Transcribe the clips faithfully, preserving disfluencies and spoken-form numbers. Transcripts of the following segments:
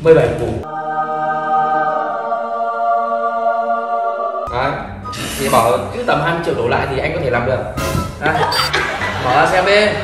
mười bảy củ. Đấy, thì bảo cứ tầm hai mươi triệu đổ lại thì anh có thể làm được. Đấy, mở ra xem đi.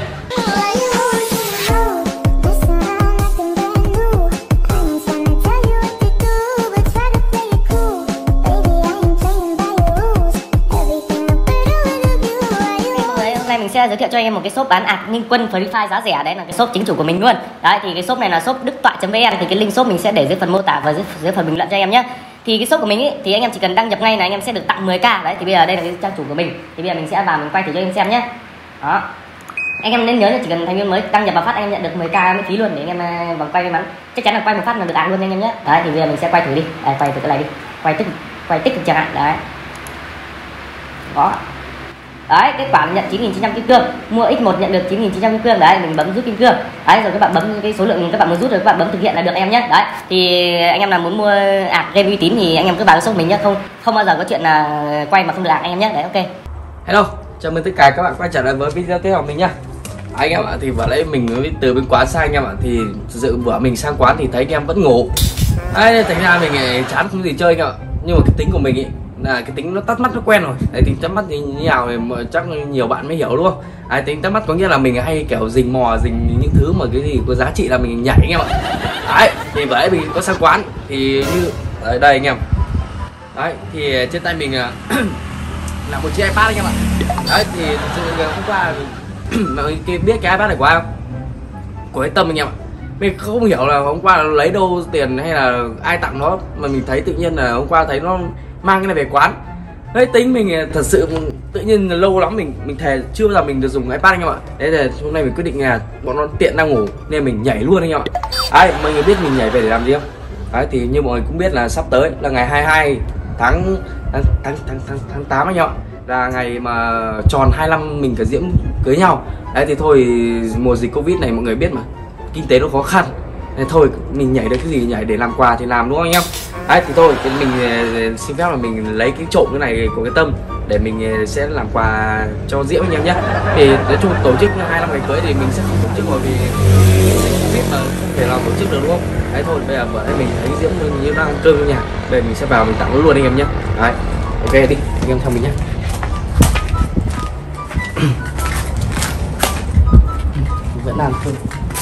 Mình sẽ giới thiệu cho anh em một cái shop bán ạc Ninh Quân Free Fire giá rẻ, đấy là cái shop chính chủ của mình luôn. Đấy thì cái shop này là shop đức toại chấm vn, thì cái link shop mình sẽ để dưới phần mô tả và dưới, dưới phần bình luận cho anh em nhé. Thì cái shop của mình ý, thì anh em chỉ cần đăng nhập ngay là anh em sẽ được tặng mười k. Đấy thì bây giờ đây là cái trang chủ của mình, thì bây giờ mình sẽ vào mình quay thử cho anh em xem nhé. Đó, anh em nên nhớ là chỉ cần thành viên mới đăng nhập vào phát anh em nhận được mười k miễn phí luôn, để anh em vòng quay may mắn chắc chắn là quay một phát là được ạc luôn anh em nhé. Đấy thì bây giờ mình sẽ quay thử đi. Đây, quay thử cái này đi, quay tích quay tích cực chẳng hạn. Đấy đó. Đấy, kết quả là nhận chín nghìn chín trăm kim cương, mua x một nhận được chín nghìn chín trăm kim cương. Đấy, mình bấm rút kim cương. Đấy, rồi các bạn bấm cái số lượng các bạn muốn rút rồi các bạn bấm thực hiện là được em nhé. Đấy, thì anh em nào muốn mua ạc game uy tín thì anh em cứ vào shop mình nhé, không không bao giờ có chuyện là quay mà không được ạc anh em nhé. Đấy, ok. Hello, chào mừng tất cả các bạn quay trở lại với video tiếp theo của mình nhá. Anh em ạ, thì vừa nãy mình mới từ bên quán sang anh em ạ, thì thực sự bữa mình sang quán thì thấy anh em vẫn ngủ. Đấy, thành ra mình chán không gì chơi anh em ạ. Nhưng mà cái tính của mình ý là cái tính nó tắt mắt nó quen rồi. Đấy, tính tắt mắt như thế nào thì chắc nhiều bạn mới hiểu đúng không? Đấy, tính tắt mắt có nghĩa là mình hay kiểu rình mò, rình những thứ mà cái gì có giá trị là mình nhảy anh em ạ. Đấy, thì vừa nãy mình có sang quán thì như ở đây anh em. Đấy, thì trên tay mình là một chiếc iPad anh em ạ. Đấy, thì thực sự hôm qua mọi người biết cái iPad này của ai không? Của cái Tâm anh em ạ. Mình không hiểu là hôm qua lấy đâu tiền hay là ai tặng nó, mà mình thấy tự nhiên là hôm qua thấy nó mang cái này về quán. Đấy, tính mình thật sự tự nhiên là lâu lắm mình mình thề chưa bao giờ mình được dùng iPad anh em ạ. Đấy là hôm nay mình quyết định là bọn nó tiện đang ngủ nên mình nhảy luôn anh em ạ. Đấy, mọi người biết mình nhảy về để làm gì không? Đấy, thì như mọi người cũng biết là sắp tới là ngày hai mươi hai tháng tháng tháng tháng tháng, tháng tám anh em ạ, là ngày mà tròn hai năm mình cả Diễm cưới nhau. Đấy thì thôi, mùa dịch Covid này mọi người biết mà, kinh tế nó khó khăn nên thôi mình nhảy được cái gì nhảy để làm quà thì làm đúng không anh em. Đấy thì thôi thì mình xin phép là mình lấy cái trộm cái này của cái Tâm để mình sẽ làm quà cho Diễm anh em nhé. Thì nói chung tổ chức hai năm ngày cưới thì mình sẽ không tổ chức rồi vì biết mà không thể nào tổ chức được đúng không. Đấy thôi bây giờ vợ mình thấy Diễm như đang ăn cơm trong nhà, bây giờ mình sẽ vào mình tặng nó luôn anh em nhé. Đấy, ok đi anh em theo mình nhé. Vẫn làm cơm.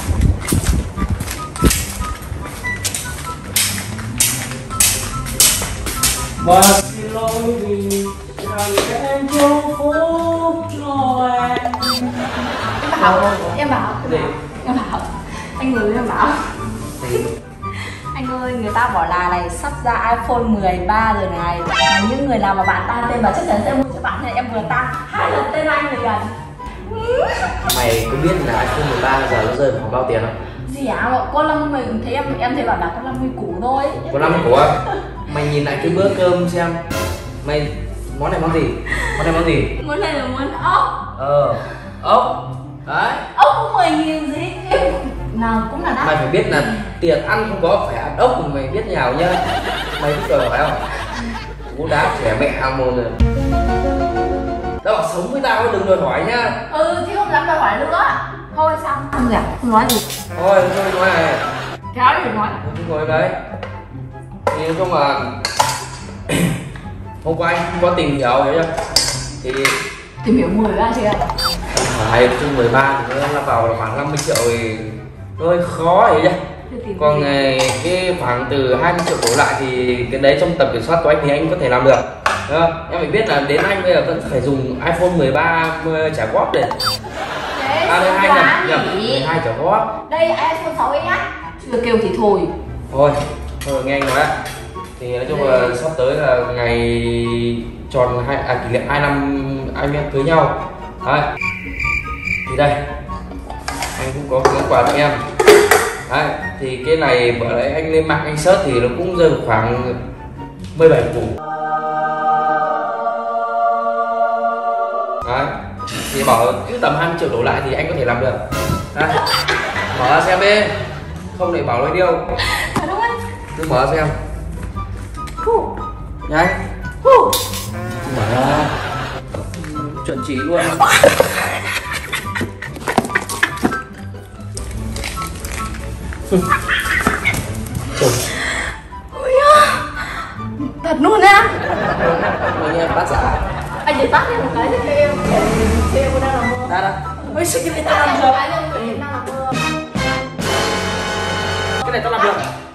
Và xin lỗi vì rằng em không phúc cho em. Em bảo, em bảo, gì? Em bảo, anh ngồi em bảo. Gì? Anh ơi, người ta bảo là này sắp ra iPhone mười ba rồi này. Mà những người nào mà bạn ta tên vào chắc chắn sẽ mua cho bạn, nên em vừa tăng hai lần tên anh rồi gần. Mày có biết là iPhone mười ba giờ nó rơi khoảng bao tiền không? Gì hả? Bọn có năm mươi, thấy em em thấy bảo là có năm mươi củ thôi. Có năm mươi củ á? Mày nhìn lại cái bữa cơm xem. Mày món này món gì? Món này món gì? Món này là món ốc. Ờ, ốc. Đấy. Ốc có mười nghìn gì? Em nào cũng là đắt. Mày phải biết là tiền ăn không có phải ăn ốc mà mày biết nhào nhá. Mày biết rồi phải không? Cú đá trẻ mẹ mồm rồi. Tao bảo sống với tao đừng đòi hỏi nhá. Ừ chứ không dám đòi hỏi nữa. Thôi xong, không dám, không nói gì. Thôi thôi nói này. Kéo đi nói. Không ngồi đấy. Thì nói chung là hôm qua anh không có tìm hiểu hiểu chưa? Thì tìm hiểu mười ba chưa? phải chung mười ba thì nó vào là khoảng năm mươi triệu thì hơi khó hiểu chưa? Còn cái khoảng từ hai mươi triệu đổ lại thì cái đấy trong tầm kiểm soát của anh thì anh có thể làm được. Đúng không? Em phải biết là đến anh bây giờ vẫn phải dùng iPhone mười ba trả góp để à, đây hai nhập nhập mười hai trả góp. Đây iPhone sáu ấy nhá. Chưa kêu thì thôi. Thôi, thôi nghe anh nói ạ. Thì nói chung là sắp tới là ngày tròn hai à, kỷ niệm hai năm anh em cưới nhau. Đấy. Thì đây anh cũng có cái quà cho em. Đấy, thì cái này bởi đấy anh lên mạng anh search thì nó cũng rơi khoảng mười bảy củ. Đấy, thì bảo cứ tầm hai mươi triệu đổ lại thì anh có thể làm được. Đấy, mở ra xem đi, không để bảo nói điêu. Cứ mở ra xem. Nhanh. Mở ra. Chuẩn chỉ luôn. Trời rồi. Ui à, thật luôn á? Anh em bắt giả. Anh để tắt lên một cái cho em. Thì em đang làm mơ. Đã đã. Ôi sao cái này tao làm được? Em đang làm mơ. Cái này tao làm được.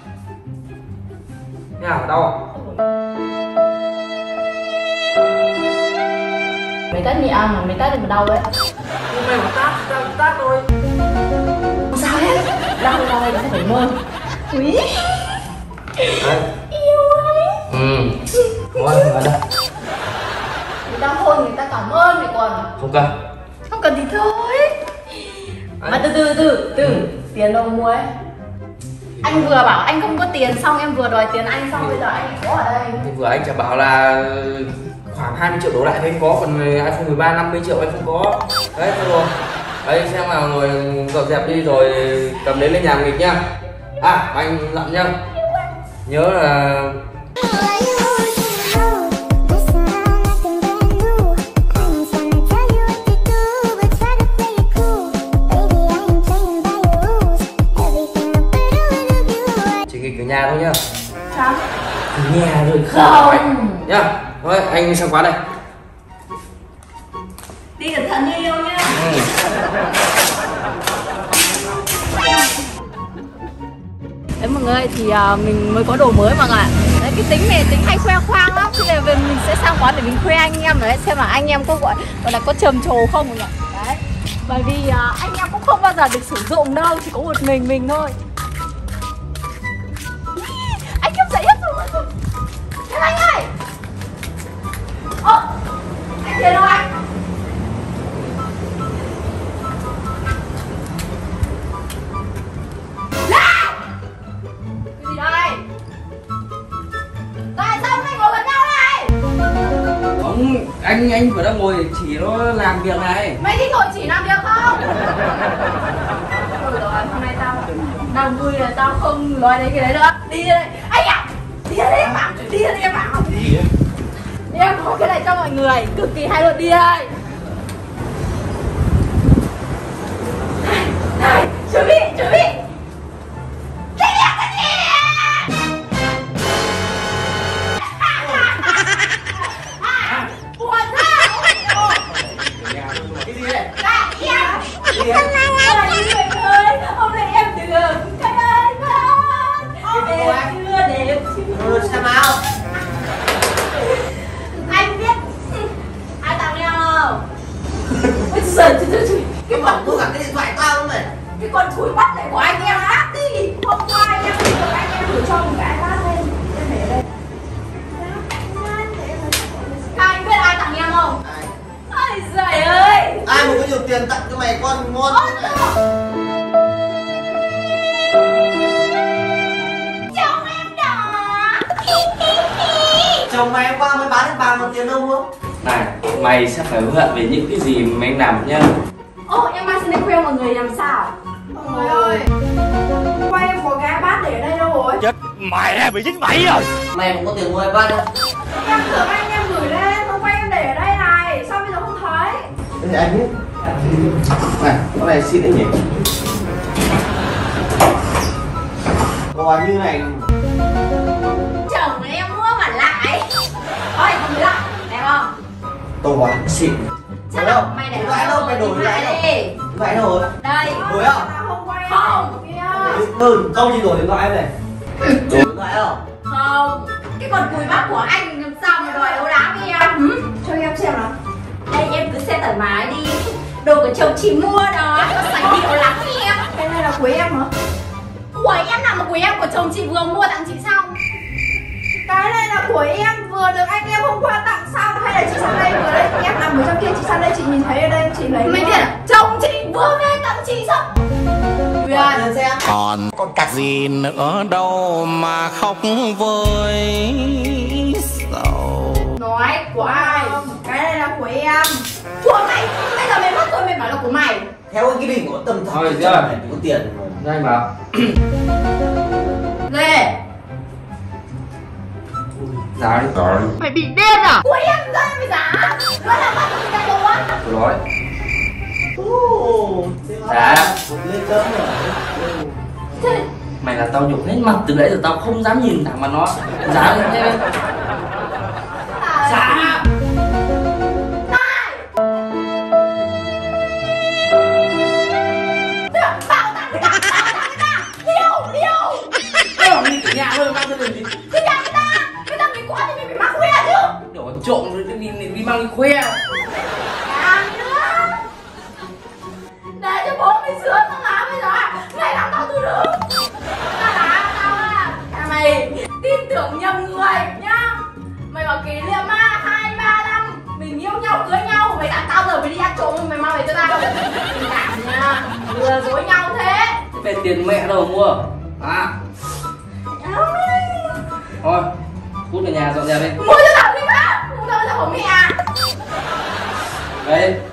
Nào, đau à? Mày tắt nhẹ mà mày tắt thì mà đau đấy. Nhưng mày mà tát, tao tát thôi. Sao hết? Đau đau anh không phải mơ. Úi. Đấy. Yêu anh. Ừ. Thôi, vào đây. Người ta hôn người ta cảm ơn mày còn. Không cần. Không cần thì thôi. Mà từ từ từ từ tiền đâu mua ấy. Anh vừa bảo anh không có tiền, xong em vừa đòi tiền anh, xong bây giờ anh có ở đây. Thì vừa anh chả bảo là khoảng hai mươi triệu đổ lại thì anh có, còn iPhone mười ba năm mươi triệu anh không có. Đấy thôi rồi. Đấy xem nào rồi dọn dẹp đi rồi cầm đến lên nhà nghịch nhá. À anh dặn nhá. Nhớ là chỉ nghịch ở nhà thôi nhá. Sao? Nhà rồi Không nhá. Thôi anh sang quán đây. đi cẩn thận như yêu nhá. Ừ. Đấy mọi người, thì uh, mình mới có đồ mới mọi người ạ. Đấy, cái tính này tính hay khoe khoang lắm, cho nên mình sẽ sang quán để mình khoe anh em đấy, xem là anh em có gọi gọi là có trầm trồ không mọi người. Đấy, bởi vì uh, anh em cũng không bao giờ được sử dụng đâu, chỉ có một mình mình thôi. Anh em dậy hết rồi. Em anh ơi. Ơ, anh tiền đâu anh? Ông anh anh vừa đang ngồi chỉ nó làm việc này. Mày thích ngồi chỉ làm việc không? Ôi rồi, hôm nay tao đang vui là tao không nói đến cái đấy nữa. Đi đây. Anh ạ. Đi đây em bảo, đi đây em bảo. Đi. Em có cái này cho mọi người, cực kỳ hay luôn, đi đây. Này, này, chuẩn bị, chuẩn bị. Đi đi, đi đi. Hôm nay em được cái ơi con. Em chưa để Ừ, sao nào? anh biết ai tặng em không? Bây giờ cái con Tôi gặp cái điện thoại tao không mày? cái con thúi bắt này của anh em hát đi. Hôm qua anh em được anh em gửi cho một cái hát lên. Em để ở đây. Anh biết ai tặng em không? Ai? Ôi giời ơi. Ai mà có nhiều tiền tặng cho mày con ngon thế này? Chồng em đó. Chồng mày hôm qua mới bán được vàng một tiền đâu mua? Này, mày sẽ phải hứa hẹn về những cái gì mà anh làm nhá. Ồ, em mang xin đến khoe mọi người làm sao? Mọi người ơi, quay em có cái bát để ở đây đâu rồi? Chết mẹ, bị dính bẫy rồi. Mày không có tiền mua iPad đâu? Em tưởng anh em gửi lên, không quay em để ở đây này, sao bây giờ không thấy? Thế thì anh biết. Này, cái này xịn đấy nhỉ? Quà như này. Chồng em mua mà lại. Ôi, không được, đẹp không? Tô quà xịn. Sao đâu? Mày để điện thoại đâu? Mày đổi điện thoại đâu? đi. Điện thoại đâu rồi? Đây. Đổi không? Không quay không. Ừ, không chỉ đổi điện thoại em này. Đổi điện thoại không? Không. Cái con cùi bắp của anh làm sao mà đòi ấu đá với em? Ừ? Cho em xem nào. Đây em cứ xem thoải mái đi. Đồ của chồng chị mua đó, có sành điệu lắm em. Cái này là của em hả? Của em nào mà của em, của chồng chị vừa mua tặng chị xong. Cái này là của em vừa được anh em hôm qua tặng xong, hay là chị sang đây vừa đấy? Em nằm ở trong kia, chị sang đây chị nhìn thấy ở đây chị lấy. Mấy tiền? Chồng chị vừa về tặng chị xong. Rồi, lên xem. Còn con cặc gì nữa đâu mà khóc với sầu. Nói của ai? Cái này là của em. Của mày? Bây giờ mày mất rồi mày bảo là của mày. Theo cái định của tầm Thôi, thấp chưa? mày có tiền. Đây anh bảo. Lê. Giá đi. Rồi. Mày bị điên à? Của em ra mày giá. Nó là bắt cái cái đồ á. Tôi nói. Ồ, Giá. một lên cơm rồi. Thế Mày là tao nhục hết mặt từ đấy giờ tao không dám nhìn thẳng vào nó. Giá lên thế. Giá. Đi từ nhà thôi mang theo gì? Từ nhà người ta, người ta mình quá thì mình phải mang khoe chứ. Đổ trộm rồi đi, đi, đi mang đi khoe. À nữa. Để cho bố mày sướng tao làm bây giờ. Mày làm tao từ được. Tao là tao à. À mày tin tưởng nhầm người nhá. Mày bảo kỷ niệm à, hai ba năm mình yêu nhau cưới nhau, mày đã tao giờ mày đi ăn trộm mày mang về cho tao. Tình cảm nha. Lừa dối nhau thế. Về tiền mẹ đâu mua? À. Thôi, cút về nhà dọn dẹp đi. Mua cho tao đi má. Mua tao cho bố mẹ à. Đấy,